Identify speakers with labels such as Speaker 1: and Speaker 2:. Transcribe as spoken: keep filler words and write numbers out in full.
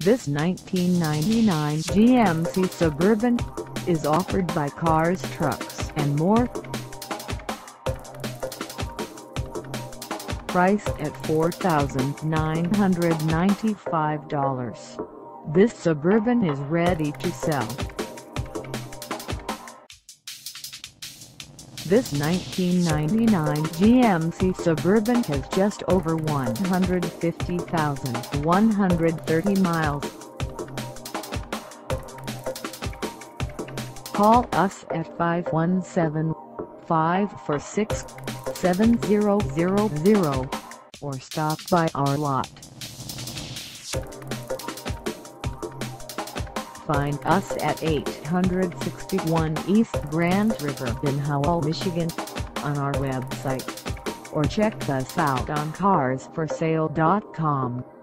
Speaker 1: This nineteen ninety-nine G M C Suburban is offered by Cars Trucks and More. Priced at four thousand nine hundred ninety-five dollars, this Suburban is ready to sell. This nineteen ninety-nine G M C Suburban has just over one hundred fifty thousand one hundred thirty miles. Call us at five one seven, five four six, seven zero zero zero or stop by our lot. Find us at eight sixty-one East Grand River in Howell, Michigan, on our website, or check us out on cars for sale dot com.